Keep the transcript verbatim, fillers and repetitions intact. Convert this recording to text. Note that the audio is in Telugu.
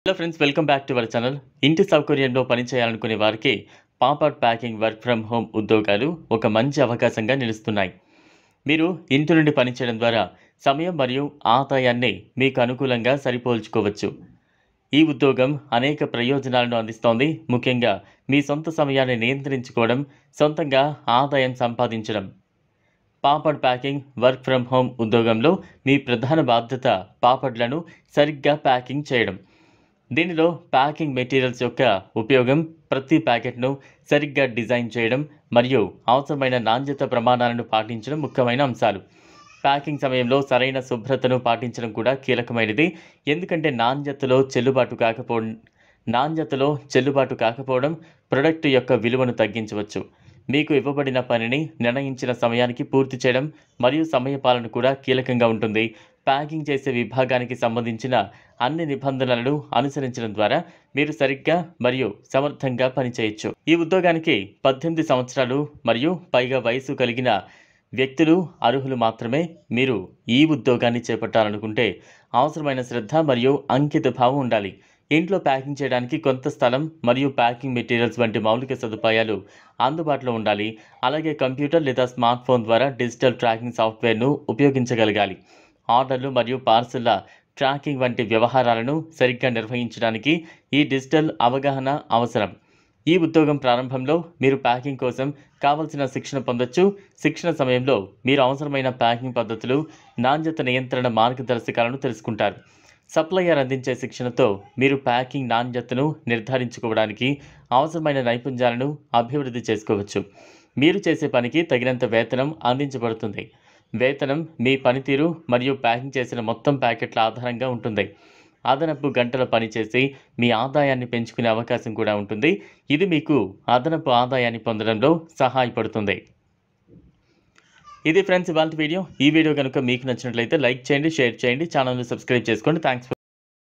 Hello friends, welcome back to our channel. ఇంటి సౌకర్యంలో పనిచేయాలనుకునే వారికి papad packing work from home ఉద్యోగాలు ఒక మంచి అవకాశంగా నిలుస్తున్నాయి. మీరు ఇంటి నుండి పనిచేయడం ద్వారా సమయం మరియు ఆదాయాన్ని మీకు అనుకూలంగా సరిపోల్చుకోవచ్చు. ఈ ఉద్యోగం అనేక ప్రయోజనాలను అందిస్తోంది. ముఖ్యంగా మీ సొంత సమయాన్ని నియంత్రించుకోవడం, సొంతంగా ఆదాయం సంపాదించడం. Papad packing work from home ఉద్యోగంలో మీ ప్రధాన బాధ్యత పాపడ్లను సరిగ్గా ప్యాకింగ్ చేయడం. దీనిలో ప్యాకింగ్ మెటీరియల్స్ యొక్క ఉపయోగం, ప్రతి ప్యాకెట్ను సరిగ్గా డిజైన్ చేయడం మరియు అవసరమైన నాణ్యత ప్రమాణాలను పాటించడం ముఖ్యమైన అంశాలు. ప్యాకింగ్ సమయంలో సరైన శుభ్రతను పాటించడం కూడా కీలకమైనది. ఎందుకంటే నాణ్యతలో చెల్లుబాటు కాకపోవడం నాణ్యతలో చెల్లుబాటు కాకపోవడం ప్రొడక్ట్ యొక్క విలువను తగ్గించవచ్చు. మీకు ఇవ్వబడిన పనిని నిర్ణయించిన సమయానికి పూర్తి చేయడం మరియు సమయపాలన కూడా కీలకంగా ఉంటుంది. ప్యాకింగ్ చేసే విభాగానికి సంబంధించిన అన్ని నిబంధనలను అనుసరించడం ద్వారా మీరు సరిగ్గా మరియు సమర్థంగా పనిచేయచ్చు. ఈ ఉద్యోగానికి పద్దెనిమిది సంవత్సరాలు మరియు పైగా వయసు కలిగిన వ్యక్తులు అర్హులు మాత్రమే. మీరు ఈ ఉద్యోగాన్ని చేపట్టాలనుకుంటే అవసరమైన శ్రద్ధ మరియు అంకిత భావం ఉండాలి. ఇంట్లో ప్యాకింగ్ చేయడానికి కొంత స్థలం మరియు ప్యాకింగ్ మెటీరియల్స్ వంటి మౌలిక సదుపాయాలు అందుబాటులో ఉండాలి. అలాగే కంప్యూటర్ లేదా స్మార్ట్ ఫోన్ ద్వారా డిజిటల్ ట్రాకింగ్ సాఫ్ట్వేర్ను ఉపయోగించగలగాలి. ఆర్డర్లు మరియు పార్సళ్ల ట్రాకింగ్ వంటి వ్యవహారాలను సరిగ్గా నిర్వహించడానికి ఈ డిజిటల్ అవగాహన అవసరం. ఈ ఉద్యోగం ప్రారంభంలో మీరు ప్యాకింగ్ కోసం కావలసిన శిక్షణ పొందొచ్చు. శిక్షణ సమయంలో మీరు అవసరమైన ప్యాకింగ్ పద్ధతులు, నాణ్యత నియంత్రణ మార్గదర్శకాలను తెలుసుకుంటారు. సప్లయర్ అందించే శిక్షణతో మీరు ప్యాకింగ్ నాణ్యతను నిర్ధారించుకోవడానికి అవసరమైన నైపుణ్యాలను అభివృద్ధి చేసుకోవచ్చు. మీరు చేసే పనికి తగినంత వేతనం అందించబడుతుంది. వేతనం మీ పనితీరు మరియు ప్యాకింగ్ చేసిన మొత్తం ప్యాకెట్ల ఆధారంగా ఉంటుంది. అదనపు గంటల పని చేసి మీ ఆదాయాన్ని పెంచుకునే అవకాశం కూడా ఉంటుంది. ఇది మీకు అదనపు ఆదాయాన్ని పొందడంలో సహాయపడుతుంది. ఇది ఫ్రెండ్స్ ఇవాల్టి వీడియో. ఈ వీడియో కనుక మీకు నచ్చినట్లయితే లైక్ చేయండి, షేర్ చేయండి, ఛానల్ని సబ్స్క్రైబ్ చేసుకోండి. థ్యాంక్స్.